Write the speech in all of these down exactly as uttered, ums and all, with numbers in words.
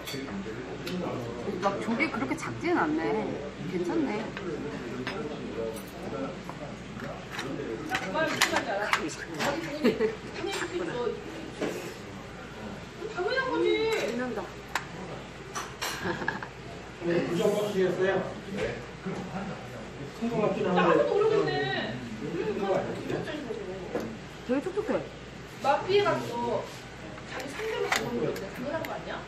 막 조개 그렇게 작지는 않네. 괜찮네. 당연한 거지. 끝난다. 네, 무조건 쓰겠어요? 네. 성공하긴 하는데. 나도 모르겠네. 되게 촉촉해. 마피해가지고 자기 상대를 잡은 거였는데 당연한 거 아니야?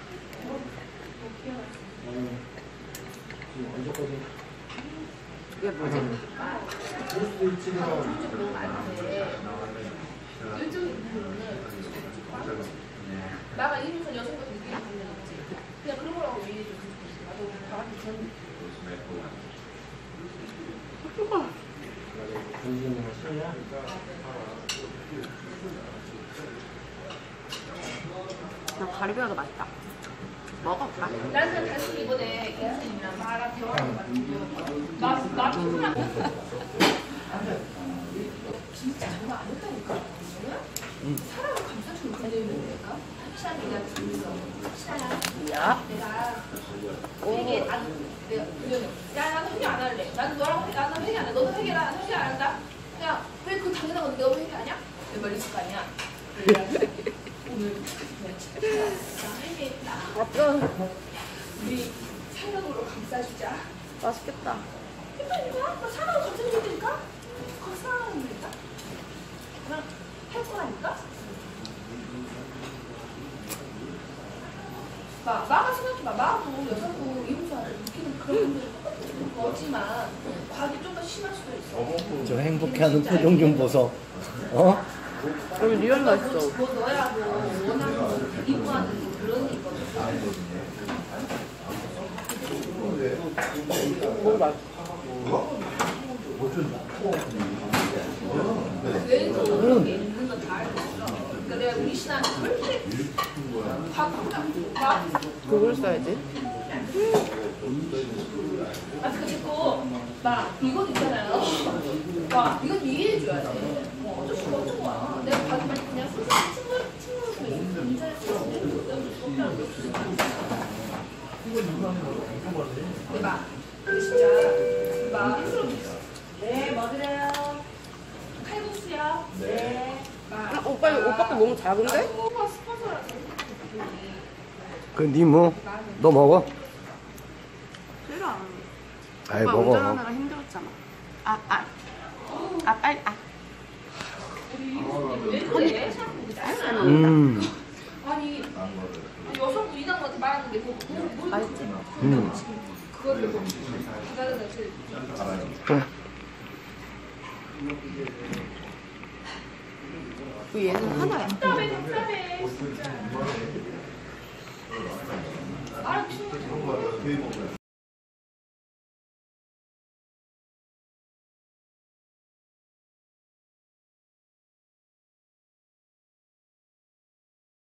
지금 언제까지? 이게 뭐지? 그럴 수도 있지. 일종의 부분은 나가 이민선 여성과 되게 관련있지. 그냥 그런 거라고 이해해 줬으면 좋겠어. 나도 나한테 전 촉촉해. 본인은 하시냐? 그냥 가리비가 더 맛있다. 먹어볼까? 나는 단순히 이번에 교수님이랑 나랑 대화를 해가지고 나, 나 피곤한 진짜 장난 아니었다니까. 사람을 감싸주는 그런 내용이니까. 시간 내가 들었어. 시간아. 내가 회계 나도 내가 그냥 야 나는 회계 안 할래. 나는 너랑 회계 나는 회계 안 해. 너도 회계라. 나는 회계 안 한다. 야 왜 그 당연한 건데 너 회계 아니야? 내 말이 있을 거 아니야. 오늘 나 회계했다. 아까 우리 사랑으로 감싸주자. 맛있겠다. 그러니까 나 사랑으로 감싸줄 테니까. 그거 사랑이니까. 그냥 할 거라니까. 마, 마가 생각해봐. 마도 여성도 이웃사를 느끼는 그런 분들이 거지만 과학이 좀 더 심할 수도 있어. 저 행복해하는 표정 좀 보소. 어? 여기 리얼 맛있어. 뭐, 뭐 너야 뭐 원하는 이뻐하는 그런 게 있거든. 너무 맛있어. 왼손으로 그런 게 있는 건 다 알고 있어. 그러니까 내가 우리 신앙이 그렇게 과학 그걸 써야지. 아, 그리고 막 이건 있잖아요. 와, 이건 이해해줘야 돼. 뭐 어쩔 수가 없는 거야. 내가 받으면 그냥 친구 친구 인사해서 대박. 진짜 막 네, 뭐 드려요? 칼국수요. 네. 아, 오빠 이거 오빠 거 너무 작은데? 오빠 스폰서라서. 그 니 뭐? 너 먹어? 싫어. 아이 오빠 먹어. 운전하느라 힘들었잖아. 아, 아. 아, 빨리, 아. 왜 그래? 잘 먹는다. 음. 아니 여성부 이장한테 말하는 게 뭐, 뭐, 뭐 맛있지? 음. 그거를 뭐 기다려다 그 그래. 그 얘는 하나야. 답답해 답답해 진짜 알아 친구